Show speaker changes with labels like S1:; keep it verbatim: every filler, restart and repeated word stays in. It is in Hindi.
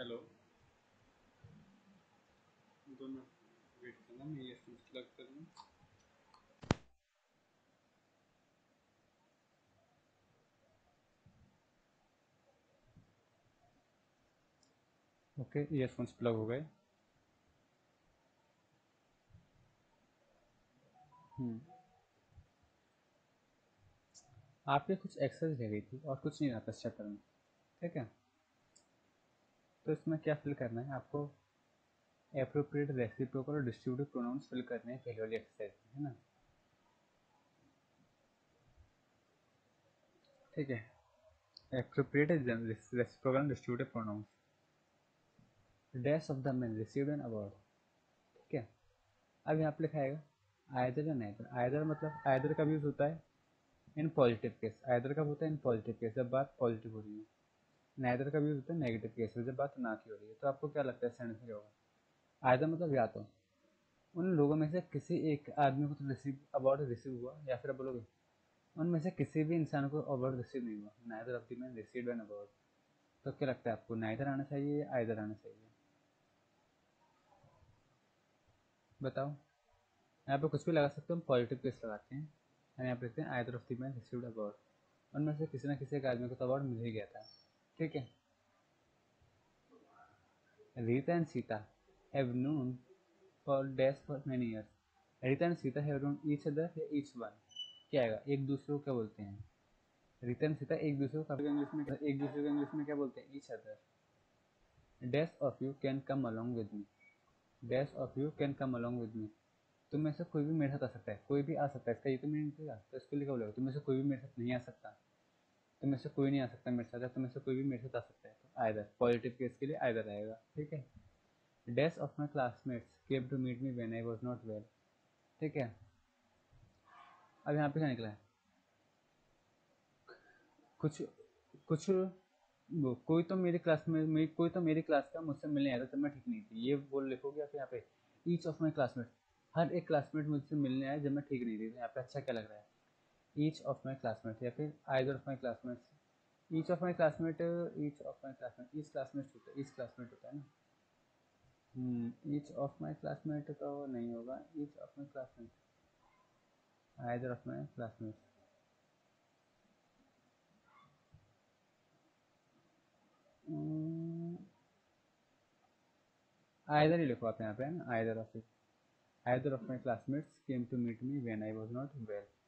S1: हेलो। दो मिनट वेट करना, मैं ईयरफोन्स प्लग कर लूँ। ओके, ईयरफोन्स प्लग हो गए। हम्म आपने कुछ एक्सरसाइज ले रही थी और कुछ नहीं रहा था इस चैप्टर में, ठीक है। तो इसमें क्या फिल करना है आपको? एप्रोप्रिएट रेसिप्रोकल और डिस्ट्रीब्यूटिव प्रोनाउंस फिल करने हैं पहले वाली एक्सरसाइज में, है ना। ठीक है। Appropriate reciprocal and distributive pronouns. Dash of the man received an award. ठीक है। अब यहाँ पे लिखा है आइदर या नाइदर। आइदर मतलब आइदर का यूज होता है इन पॉजिटिव केस। आइदर कब होता है? इन पॉजिटिव केस, जब बात पॉजिटिव हो रही है। नाइदर का भी होता है नेगेटिव केस में, जब बात ना की हो रही है। तो आपको क्या लगता है सेंटेंस में क्या होगा? आइदर मतलब या तो उन लोगों में से किसी एक आदमी को तो रिसीव अवार्ड रिसीव हुआ, या फिर आप बोलोगे उनमें से किसी भी इंसान को अवार्ड रिसीव नहीं हुआ। Neither of the man received an award. तो क्या लगता है आपको, नाइदर आना चाहिए या आइदर आना चाहिए? बताओ। यहाँ पे कुछ भी लगा सकते हो, हम पॉजिटिव केस लगाते हैं। हम यहाँ पे लिखते हैं either of the man received award. उनमें से किसी न किसी एक आदमी को तो अवार्ड मिल ही गया था। ठीक है। Rita and Sita have known for dash for many years. Rita and Sita have known each other या ईच वन। क्या आएगा? एक दूसरे को क्या बोलते हैं? रीता एंड सीता एक दूसरे को इंग्लिश में एक दूसरे को इंग्लिश में क्या बोलते हैं? Each other. Dash of you can come along with me. Dash of you can come along with me. तुम में से कोई भी मेरे साथ आ सकता है। कोई भी आ सकता है, इसका ये तो मीनिंग निकलेगा। तो इसके लिए क्या बोलेगा? तुम में से कोई भी मेरे साथ नहीं आ सकता। तुम में से कोई नहीं आ सकता मेरे साथ, या तुम में से कोई भी मेरे साथ आ सकता है। तो आइदर पॉजिटिव केस के लिए आइदर आएगा। ठीक है। Dash of my classmates came to meet me when I was not well. ठीक है। अब यहाँ पे क्या निकला है? कुछ कुछ वो कोई तो मेरे क्लास में मेरी कोई तो मेरी क्लास का मुझसे मिलने आया था जब मैं ठीक नहीं थी। ये बोल लिखोगे, या फिर यहाँ पे ईच ऑफ माई क्लासमेट। हर एक क्लासमेट मुझसे मिलने आया जब मैं ठीक नहीं थी। तो यहाँ पे अच्छा क्या लग रहा है? ईच ऑफ माई क्लासमेट, या फिर either of my classmates. Each of my classmate, each of my classmate, each classmate होता है, ईच क्लासमेट होता है ना। Hmm each of my classmate तो नहीं होगा। Each of my classmate, either of my classmate. Either ही लिखो आप यहाँ पे, है ना। Either of it. Either of my classmates came to meet me when I was not well.